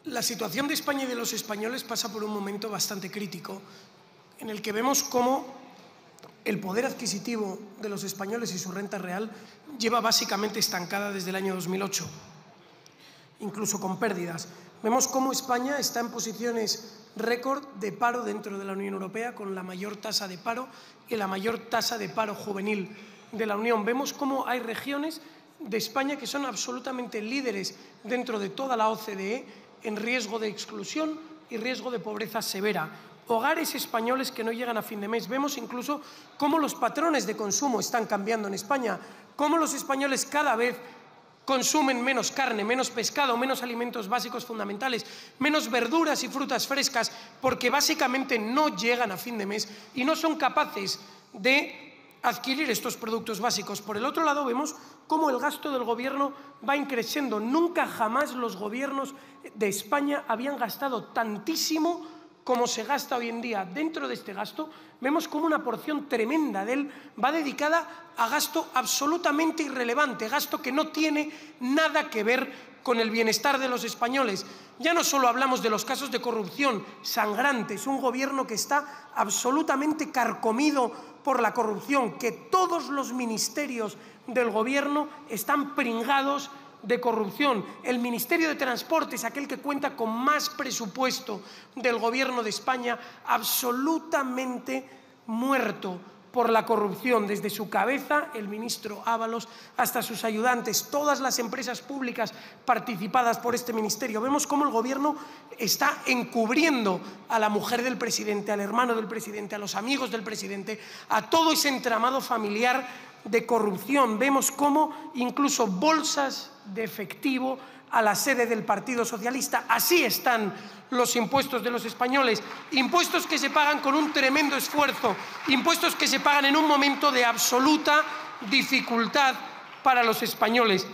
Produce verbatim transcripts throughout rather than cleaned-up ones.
La situación de España y de los españoles pasa por un momento bastante crítico, en el que vemos cómo el poder adquisitivo de los españoles y su renta real lleva básicamente estancada desde el año dos mil ocho, incluso con pérdidas. Vemos cómo España está en posiciones récord de paro dentro de la Unión Europea, con la mayor tasa de paro y la mayor tasa de paro juvenil de la Unión. Vemos cómo hay regiones de España que son absolutamente líderes dentro de toda la O C D E en riesgo de exclusión y riesgo de pobreza severa. Hogares españoles que no llegan a fin de mes. Vemos incluso cómo los patrones de consumo están cambiando en España, cómo los españoles cada vez consumen menos carne, menos pescado, menos alimentos básicos fundamentales, menos verduras y frutas frescas, porque básicamente no llegan a fin de mes y no son capaces de adquirir estos productos básicos. Por el otro lado, vemos cómo el gasto del gobierno va increciendo. Nunca jamás los gobiernos de España habían gastado tantísimo como se gasta hoy en día. Dentro de este gasto vemos cómo una porción tremenda de él va dedicada a gasto absolutamente irrelevante, gasto que no tiene nada que ver con el bienestar de los españoles. Ya no solo hablamos de los casos de corrupción sangrantes, un gobierno que está absolutamente carcomido por la corrupción, que todos los ministerios del gobierno están pringados de corrupción. El Ministerio de Transportes, aquel que cuenta con más presupuesto del Gobierno de España, absolutamente muerto por la corrupción, desde su cabeza, el ministro Ábalos, hasta sus ayudantes, todas las empresas públicas participadas por este ministerio. Vemos cómo el Gobierno está encubriendo a la mujer del presidente, al hermano del presidente, a los amigos del presidente, a todo ese entramado familiar de corrupción. Vemos cómo incluso bolsas de efectivo a la sede del Partido Socialista. Así están los impuestos de los españoles, impuestos que se pagan con un tremendo esfuerzo, impuestos que se pagan en un momento de absoluta dificultad para los españoles.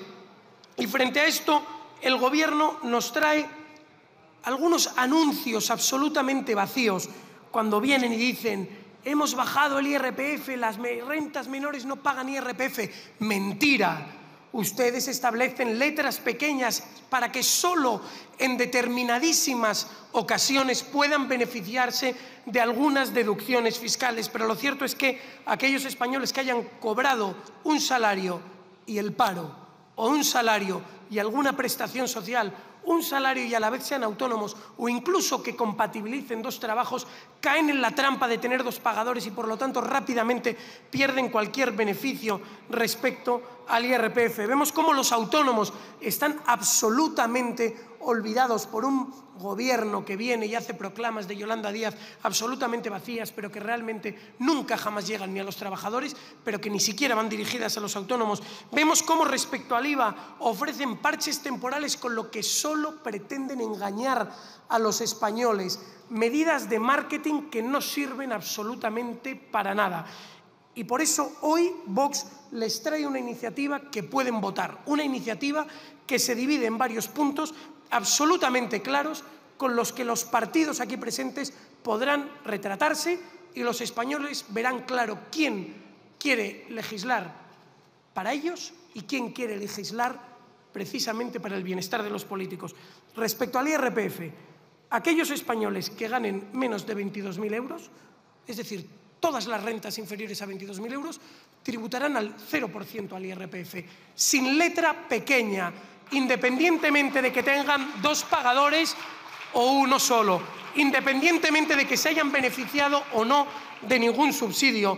Y frente a esto, el Gobierno nos trae algunos anuncios absolutamente vacíos, cuando vienen y dicen: hemos bajado el I R P F, las rentas menores no pagan I R P F. Mentira. Ustedes establecen letras pequeñas para que solo en determinadísimas ocasiones puedan beneficiarse de algunas deducciones fiscales. Pero lo cierto es que aquellos españoles que hayan cobrado un salario y el paro, o un salario y alguna prestación social, un salario y a la vez sean autónomos, o incluso que compatibilicen dos trabajos, caen en la trampa de tener dos pagadores y por lo tanto rápidamente pierden cualquier beneficio respecto al I R P F. Vemos cómo los autónomos están absolutamente olvidados por un gobierno que viene y hace proclamas de Yolanda Díaz absolutamente vacías, pero que realmente nunca jamás llegan ni a los trabajadores, pero que ni siquiera van dirigidas a los autónomos. Vemos cómo respecto al I V A ofrecen parches temporales con lo que solo pretenden engañar a los españoles, medidas de marketing que no sirven absolutamente para nada. Y por eso hoy Vox les trae una iniciativa que pueden votar, una iniciativa que se divide en varios puntos absolutamente claros, con los que los partidos aquí presentes podrán retratarse y los españoles verán claro quién quiere legislar para ellos y quién quiere legislar precisamente para el bienestar de los políticos. Respecto al I R P F, aquellos españoles que ganen menos de veintidós mil euros, es decir, todas las rentas inferiores a veintidós mil euros, tributarán al cero por ciento al I R P F, sin letra pequeña, independientemente de que tengan dos pagadores o uno solo, independientemente de que se hayan beneficiado o no de ningún subsidio.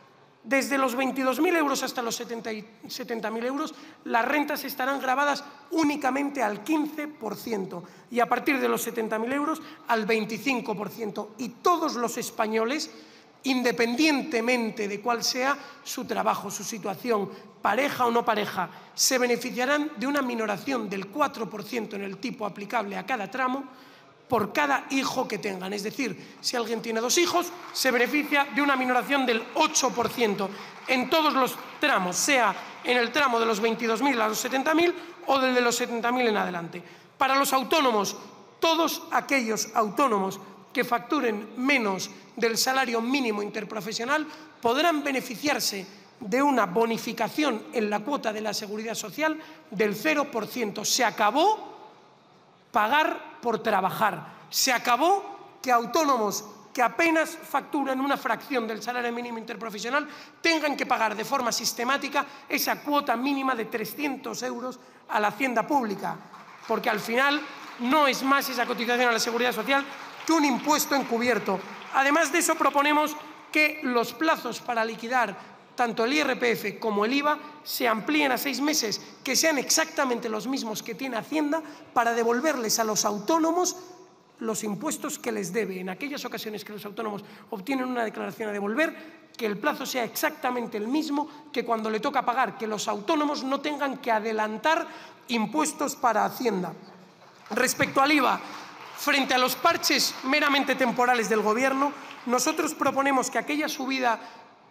Desde los veintidós mil euros hasta los setenta mil euros, las rentas estarán gravadas únicamente al quince por ciento y a partir de los setenta mil euros al veinticinco por ciento. Y todos los españoles, independientemente de cuál sea su trabajo, su situación, pareja o no pareja, se beneficiarán de una minoración del cuatro por ciento en el tipo aplicable a cada tramo por cada hijo que tengan. Es decir, si alguien tiene dos hijos, se beneficia de una minoración del ocho por ciento en todos los tramos, sea en el tramo de los veintidós mil a los setenta mil o del de los setenta mil en adelante. Para los autónomos, todos aquellos autónomos que facturen menos del salario mínimo interprofesional podrán beneficiarse de una bonificación en la cuota de la Seguridad Social del cero por ciento. Se acabó pagar por trabajar. Se acabó que autónomos que apenas facturan una fracción del salario mínimo interprofesional tengan que pagar de forma sistemática esa cuota mínima de trescientos euros a la hacienda pública, porque al final no es más esa cotización a la Seguridad Social que un impuesto encubierto. Además de eso, proponemos que los plazos para liquidar tanto el I R P F como el I V A se amplíen a seis meses, que sean exactamente los mismos que tiene Hacienda, para devolverles a los autónomos los impuestos que les debe. En aquellas ocasiones que los autónomos obtienen una declaración a devolver, que el plazo sea exactamente el mismo que cuando le toca pagar, que los autónomos no tengan que adelantar impuestos para Hacienda. Respecto al I V A, frente a los parches meramente temporales del Gobierno, nosotros proponemos que aquella subida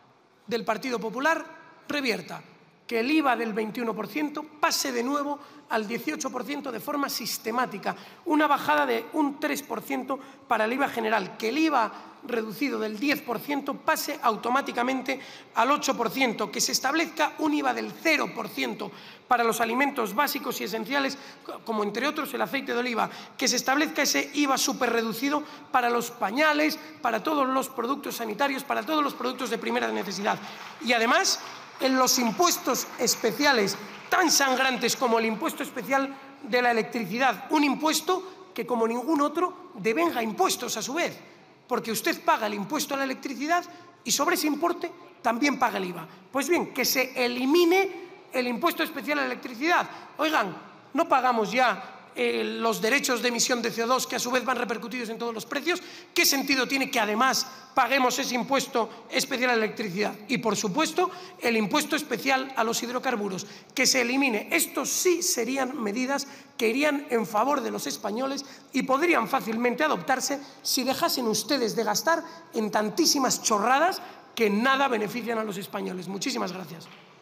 del Partido Popular revierta, que el I V A del veintiuno por ciento pase de nuevo al dieciocho por ciento de forma sistemática, una bajada de un tres por ciento para el I V A general, que el I V A reducido del diez por ciento pase automáticamente al ocho por ciento, que se establezca un I V A del cero por ciento para los alimentos básicos y esenciales, como entre otros el aceite de oliva, que se establezca ese I V A superreducido para los pañales, para todos los productos sanitarios, para todos los productos de primera necesidad. Y además, en los impuestos especiales tan sangrantes como el impuesto especial de la electricidad, un impuesto que como ningún otro devenga impuestos a su vez, porque usted paga el impuesto a la electricidad y sobre ese importe también paga el I V A. Pues bien, que se elimine el impuesto especial a la electricidad. Oigan, no pagamos ya eh, los derechos de emisión de C O dos que a su vez van repercutidos en todos los precios. ¿Qué sentido tiene que además paguemos ese impuesto especial a la electricidad? Y por supuesto el impuesto especial a los hidrocarburos, que se elimine. Estos sí serían medidas que irían en favor de los españoles y podrían fácilmente adoptarse si dejasen ustedes de gastar en tantísimas chorradas que nada benefician a los españoles. Muchísimas gracias.